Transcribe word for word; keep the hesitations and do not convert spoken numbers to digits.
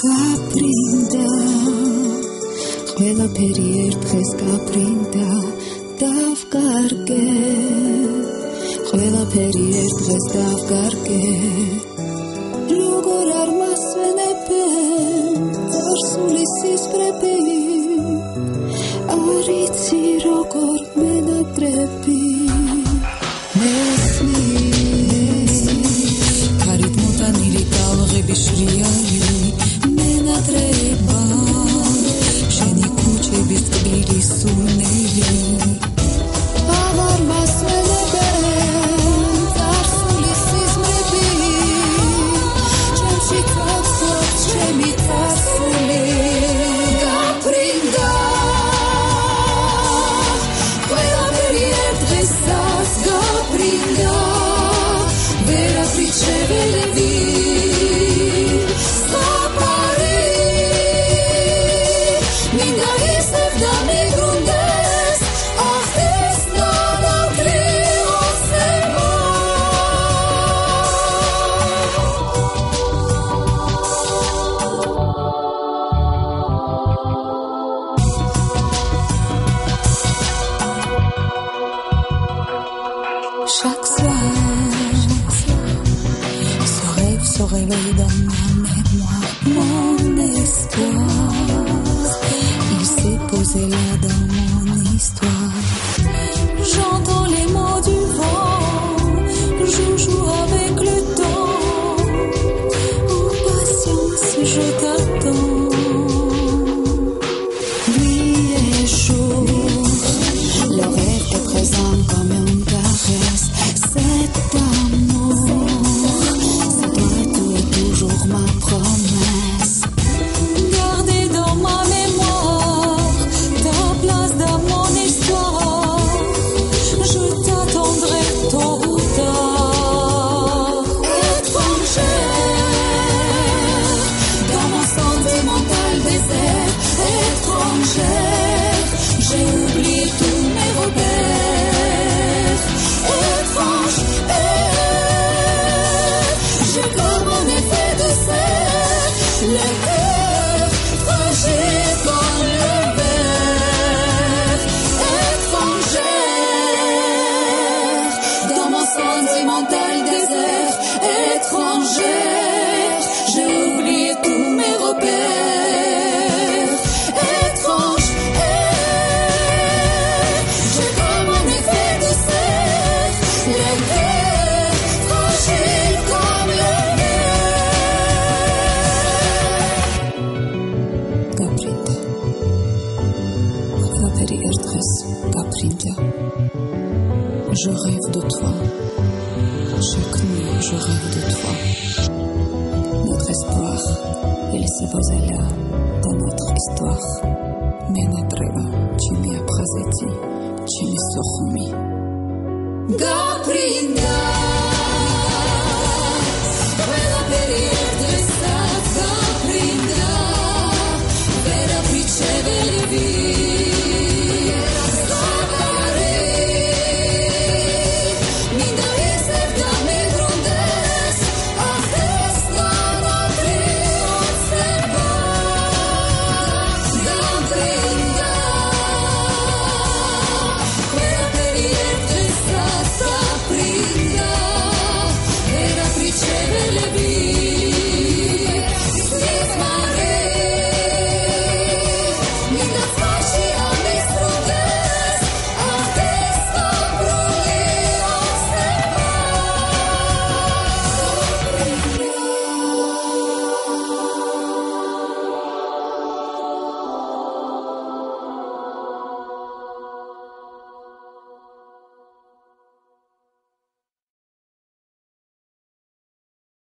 Կապրինդա Խվելապերի երդխես կապրինդա Դավ կարգե Խվելապերի երդխես դավ կարգե Լուգոր արմասվեն է պեն Ծարսուլիսիս պրեպի Արիցի ռոգոր մենա տրեպի Նեսնի Կարիտ մոտանիրի տալղի բիշրիայի Մենա տրեպա Շենի կուչե բիսկբիրի սուրների Աղար մասվեն է բեն Ծարսուլիսիս մրեպի Չեմ շիքացոց չեմի ծարսուլի Կապրինդա Chaque soir, ce rêve se réveille dans ma mémoire, mon espoir. Il s'est posé là dans mon histoire. J'entends les mots du vent, je joue avec le temps. En patience, je t'attends. Nuit et jour, le rêve est présent comme une caresse. Cet amour, c'est toi et tout est toujours ma promesse. Gardez dans ma mémoire ta place dans mon histoire. Je t'attendrai tôt ou tard. Étrangère, dans mon sentimental désert. Étrangère, j'ai oublié tous mes repères. Étrange, j'ai comme un effet de serre. Le cœur fragile comme le verre. Étrangère, dans mon sentimental désert. Étrangère, j'ai oublié tous mes repères. Étrange, j'ai comme un effet de serre. Le cœur fragile comme le verre. Կապրինդա Խվելապերի երդխես կապրինդա Je rêve de toi Chaque nuit je rêve de toi Notre espoir Il s'est posé là dans notre histoire Mena treba Չիմի ապխազեցի Չիմի սոխումի Կապրինդա